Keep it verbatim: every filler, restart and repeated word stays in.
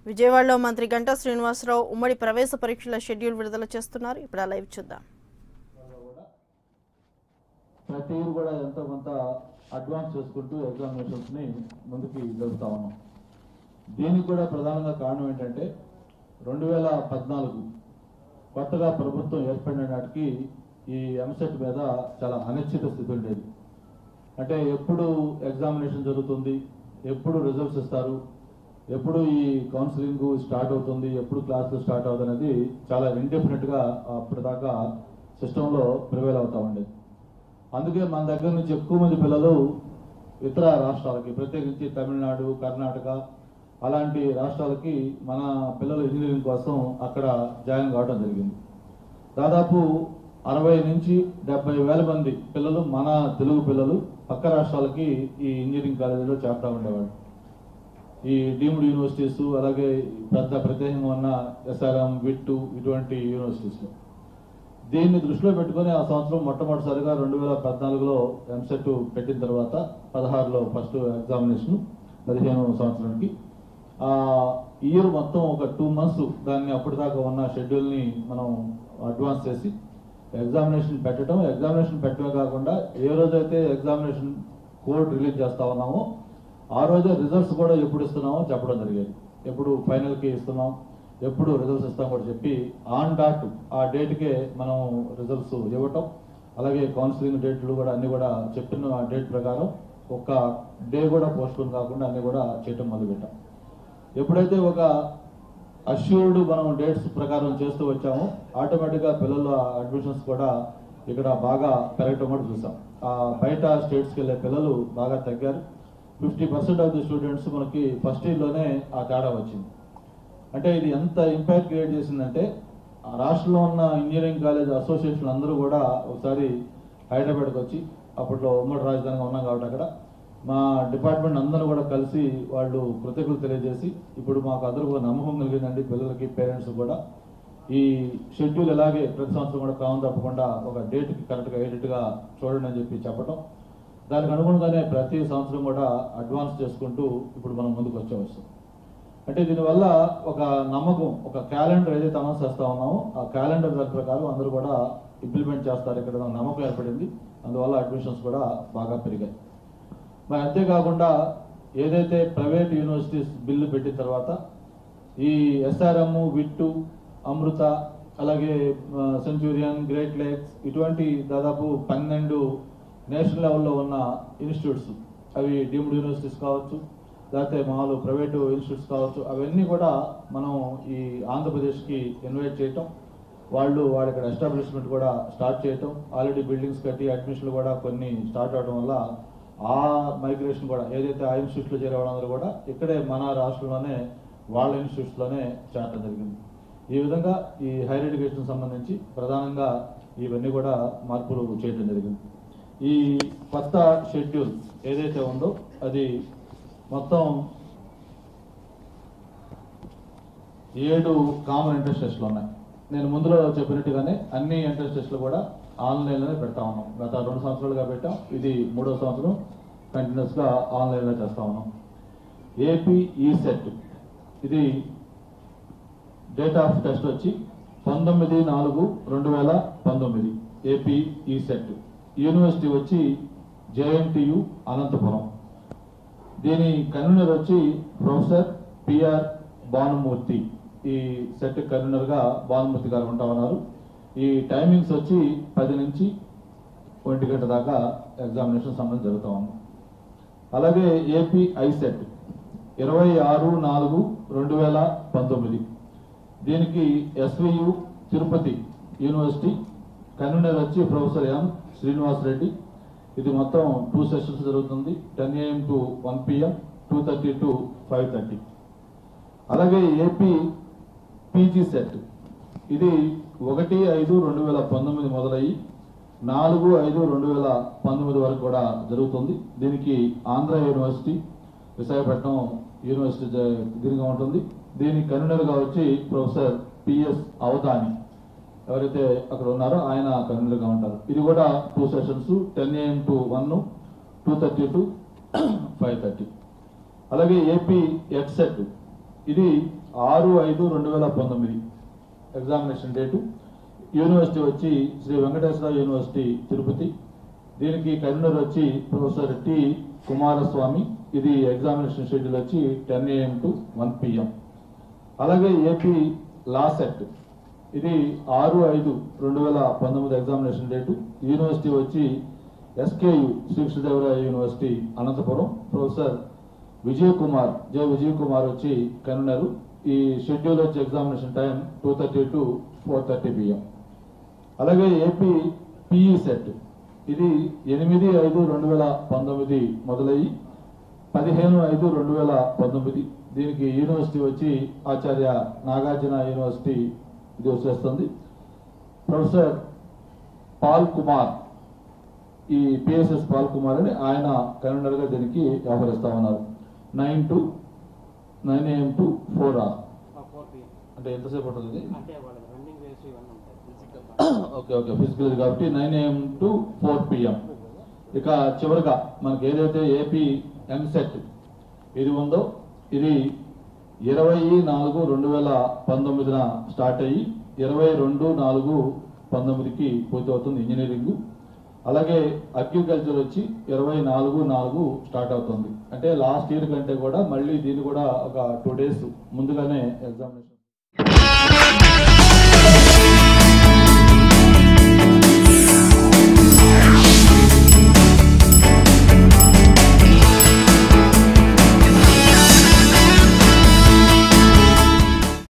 విజయవాడలో మంత్రి గంటా శ్రీనివాసరావు ఉమ్మడి ప్రవేశ పరీక్షల షెడ్యూల్ విడుదల చేస్తున్నారు. ఇప్పుడు ఆ లైవ్ చూద్దాం. ప్రతి ఇయర్ కూడా ఎంతో కొంత అడ్వాన్స్ చేసుకుంటూ ఎగ్జామినేషన్స్ ని ముందుకి జరుపుతా ఉన్నాం. దీనికి కూడా ప్రధానంగా కారణం ఏంటంటే రెండు వేల పద్నాలుగు కొత్తగా ప్రభుత్వం ఏర్పడిన నాటికి ఈ ఎంసెట్ మీద చాలా అనిశ్చిత స్థితి ఉండేది. అంటే ఎప్పుడు ఎగ్జామినేషన్ జరుగుతుంది, ఎప్పుడు రిజల్ట్స్ ఇస్తారు, ఎప్పుడు ఈ కౌన్సిలింగ్ స్టార్ట్ అవుతుంది, ఎప్పుడు క్లాసులు స్టార్ట్ అవుతుంది అనేది చాలా ఇండెఫినెట్గా అప్పటిదాకా సిస్టంలో ప్రివేల్ అవుతూ ఉండేది. అందుకే మన దగ్గర నుంచి ఎక్కువ మంది పిల్లలు ఇతర రాష్ట్రాలకి, ప్రత్యేకించి తమిళనాడు, కర్ణాటక అలాంటి రాష్ట్రాలకి మన పిల్లలు ఇంజనీరింగ్ కోసం అక్కడ జాయిన్ కావడం జరిగింది. దాదాపు అరవై నుంచి డెబ్బై వేల మంది పిల్లలు, మన తెలుగు పిల్లలు పక్క రాష్ట్రాలకి ఈ ఇంజనీరింగ్ కాలేజీలో చేరుతూ ఉండేవాళ్ళు. ఈ డీమ్డ్ యూనివర్సిటీస్, అలాగే పెద్ద ప్రత్యేకంగా ఉన్న ఎస్ఆర్ఎం, విట్టు ఇటువంటి యూనివర్సిటీస్లో. దీన్ని దృష్టిలో పెట్టుకుని ఆ సంవత్సరం మొట్టమొదటిసారిగా రెండు వేల పద్నాలుగులో ఎంసెట్ పెట్టిన తర్వాత పదహారులో ఫస్ట్ ఎగ్జామినేషన్, పదిహేను సంవత్సరానికి ఆ ఇయర్ మొత్తం ఒక టూ మంత్స్ దాన్ని అప్పటిదాకా ఉన్న షెడ్యూల్ని మనం అడ్వాన్స్ చేసి ఎగ్జామినేషన్ పెట్టడం. ఎగ్జామినేషన్ పెట్టడమే కాకుండా ఏ రోజైతే ఎగ్జామినేషన్ కోడ్ రిలీజ్ చేస్తా ఉన్నామో ఆ రోజే రిజల్ట్స్ కూడా ఎప్పుడు ఇస్తున్నామో చెప్పడం జరిగేది. ఎప్పుడు ఫైనల్కి ఇస్తున్నాం, ఎప్పుడు రిజల్ట్స్ ఇస్తాం కూడా చెప్పి ఆన్ డాట్ ఆ డేట్కే మనం రిజల్ట్స్ ఇవ్వటం, అలాగే కౌన్సిలింగ్ డేట్లు కూడా అన్ని కూడా చెప్పిన ఆ డేట్ ప్రకారం ఒక్క డే కూడా పోస్ట్పోన్ కాకుండా అన్ని కూడా చేయటం మొదలుపెట్టాం. ఎప్పుడైతే ఒక అష్యూర్డ్ మనం డేట్స్ ప్రకారం చేస్తూ వచ్చామో ఆటోమేటిక్గా పిల్లల అడ్మిషన్స్ కూడా ఇక్కడ బాగా పెరగటం కూడా చూసాం. ఆ బయట స్టేట్స్కి వెళ్ళే పిల్లలు బాగా తగ్గారు. Fifty percent of the students మనకి ఫస్ట్ ఇయర్లోనే ఆ తేడా వచ్చింది. అంటే ఇది ఎంత ఇంపాక్ట్ క్రియేట్ చేసిందంటే ఆ రాష్ట్రంలో ఉన్న ఇంజనీరింగ్ కాలేజ్ అసోసియేషన్ అందరూ కూడా ఒకసారి హైదరాబాద్కి వచ్చి, అప్పట్లో ఉమ్మడి రాజధానిగా ఉన్నాం కాబట్టి అక్కడ మా డిపార్ట్మెంట్ అందరూ కూడా కలిసి వాళ్ళు కృతజ్ఞతలు తెలియజేసి, ఇప్పుడు మాకు అందరూ కూడా నమ్మకం కలిగిందండి, పిల్లలకి పేరెంట్స్ కూడా ఈ షెడ్యూల్ ఎలాగే ప్రతి సంవత్సరం కూడా క్రమం తప్పకుండా ఒక డేట్కి కరెక్ట్గా అయ్యేటట్టుగా చూడండి అని చెప్పి చెప్పడం. దానికి అనుగుణంగానే ప్రతి సంవత్సరం కూడా అడ్వాన్స్ చేసుకుంటూ ఇప్పుడు మనం ముందుకు వచ్చేవచ్చు. అంటే దీనివల్ల ఒక నమ్మకం, ఒక క్యాలెండర్ ఏదైతే అనౌన్స్ చేస్తా ఉన్నామో ఆ క్యాలెండర్ దాని ప్రకారం అందరూ కూడా ఇంప్లిమెంట్ చేస్తారు. ఇక్కడ నమ్మకం ఏర్పడింది, అందువల్ల అడ్మిషన్స్ కూడా బాగా పెరిగాయి. మరి అంతేకాకుండా ఏదైతే ప్రైవేట్ యూనివర్సిటీస్ బిల్లు పెట్టిన తర్వాత ఈ ఎస్ఆర్ఎం, విట్టు, అమృత, అలాగే సెంచూరియన్, గ్రేట్ లేక్స్ ఇటువంటి దాదాపు పన్నెండు నేషనల్ లెవెల్లో ఉన్న ఇన్స్టిట్యూట్స్, అవి డీమ్డ్ యూనివర్సిటీస్ కావచ్చు, లేకపోతే మామూలు ప్రైవేటు ఇన్స్టిట్యూట్స్ కావచ్చు, అవన్నీ కూడా మనం ఈ ఆంధ్రప్రదేశ్కి ఇన్వైట్ చేయటం, వాళ్ళు వాళ్ళ ఇక్కడ ఎస్టాబ్లిష్మెంట్ కూడా స్టార్ట్ చేయటం, ఆల్రెడీ బిల్డింగ్స్ కట్టి అడ్మిషన్లు కూడా కొన్ని స్టార్ట్ అవడం వల్ల ఆ మైగ్రేషన్ కూడా ఏదైతే ఆ ఇన్స్టిట్యూట్లో చేరే వాళ్ళందరూ కూడా ఇక్కడే మన రాష్ట్రంలోనే వాళ్ళ ఇన్స్టిట్యూట్స్లోనే చేరడం జరిగింది. ఈ విధంగా ఈ హైయర్ ఎడ్యుకేషన్ సంబంధించి ప్రధానంగా ఇవన్నీ కూడా మార్పులు చేయడం జరిగింది. ఈ కొత్త షెడ్యూల్ ఏదైతే ఉందో అది మొత్తం ఏడు కామన్ ఎంట్రన్స్ టెస్టులు ఉన్నాయి. నేను ముందులో చెప్పినట్టుగానే అన్ని ఎంట్రన్స్ టెస్టులు కూడా ఆన్లైన్లోనే పెడతా ఉన్నాం. గత రెండు సంవత్సరాలుగా పెట్టాం, ఇది మూడో సంవత్సరం కంటిన్యూస్గా ఆన్లైన్లో చేస్తా ఉన్నాం. ఏపీ ఈ సెట్, ఇది డేట్ ఆఫ్ టెస్ట్ వచ్చి పంతొమ్మిది నాలుగు రెండు వేల పంతొమ్మిది ఏపీ ఈ సెట్. యూనివర్సిటీ వచ్చి జేఎన్టీయు అనంతపురం. దీని కన్వీనర్ వచ్చి ప్రొఫెసర్ పిఆర్ భానుమూర్తి. ఈ సెట్ కన్వీనర్గా భానుమూర్తి గారు ఉంటా ఉన్నారు. ఈ టైమింగ్స్ వచ్చి పది నుంచి ఒంటి గంట దాకా ఎగ్జామినేషన్ సంబంధించి జరుగుతూ ఉంది. అలాగే ఏపీ ఐ సెట్ ఇరవై ఆరు నాలుగు రెండు వేల పంతొమ్మిది. దీనికి ఎస్వియు తిరుపతి యూనివర్సిటీ కన్వీనర్ వచ్చి ప్రొఫెసర్ ఎం శ్రీనివాస్ రెడ్డి. ఇది మొత్తం టూ సెషన్స్ జరుగుతుంది, ten AM to one PM, two thirty to five thirty. అలాగే ఏపీ పీజీ సెట్, ఇది ఒకటి ఐదు రెండు వేల పంతొమ్మిది మొదలయ్యి నాలుగు ఐదు రెండు వేల పంతొమ్మిది వరకు కూడా జరుగుతుంది. దీనికి ఆంధ్ర యూనివర్సిటీ విశాఖపట్నం యూనివర్సిటీ దీనిగా ఉంటుంది. దీనికి కన్వీనర్గా వచ్చి ప్రొఫెసర్ పిఎస్ అవధాని ఎవరైతే అక్కడ ఉన్నారో ఆయన కన్వీనర్గా ఉంటారు. ఇది కూడా two sessions, ten AM to one, two thirty to five thirty. అలాగే ఏపీ ఎక్సెట్, ఇది ఆరు ఐదు రెండు వేల పంతొమ్మిది ఎగ్జామినేషన్ డేటు. యూనివర్సిటీ వచ్చి శ్రీ వెంకటేశ్వర యూనివర్సిటీ తిరుపతి. దీనికి కన్వీనర్ వచ్చి ప్రొఫెసర్ టి కుమారస్వామి. ఇది ఎగ్జామినేషన్ షెడ్యూల్ వచ్చి ten AM to one PM. అలాగే ఏపీ లా సెట్, ఇది ఆరు ఐదు రెండు వేల పంతొమ్మిది ఎగ్జామినేషన్ డేటు. యూనివర్సిటీ వచ్చి SKU Srikrishnadevaraya university Anantapuram. Professor Vijay Kumar J Vijay Kumar వచ్చి కన్వీనర్. ఈ షెడ్యూల్ వచ్చి examination time two thirty to four thirty PM. అలాగే ఏపీ పిఈ సెట్, ఇది ఎనిమిది ఐదు రెండు వేల పంతొమ్మిది మొదలయ్యి పదిహేను ఐదు రెండు వేల పంతొమ్మిది. దీనికి యూనివర్సిటీ వచ్చి ఆచార్య నాగార్జున యూనివర్సిటీ ఇది వచ్చేస్తుంది. ప్రొఫెసర్ పాల్ కుమార్, ఈ పిఎస్ఎస్ పాల్ కుమార్ అని ఆయన కన్వీనర్గా దీనికి వ్యవహరిస్తా ఉన్నారు. Nine to nine AM to four or అంటే ఎంతసేపు ఉంటుంది? ఓకే ఓకే ఫిజికల్ కాబట్టి nine AM to four PM. ఇక చివరిగా మనకి ఏదైతే ఏపీ ఎంసెట్ ఇది ఉందో ఇది ఇరవై నాలుగు రెండు వేల పంతొమ్మిదిన స్టార్ట్ అయ్యి ఇరవై రెండు నాలుగు పంతొమ్మిదికి పూర్తి అవుతుంది ఇంజనీరింగ్. అలాగే అగ్రికల్చర్ వచ్చి ఇరవై నాలుగు నాలుగు స్టార్ట్ అవుతుంది. అంటే లాస్ట్ ఇయర్ కంటే కూడా మళ్ళీ దీన్ని కూడా ఒక టూ డేస్ ముందుగానే ఎగ్జామినేషన్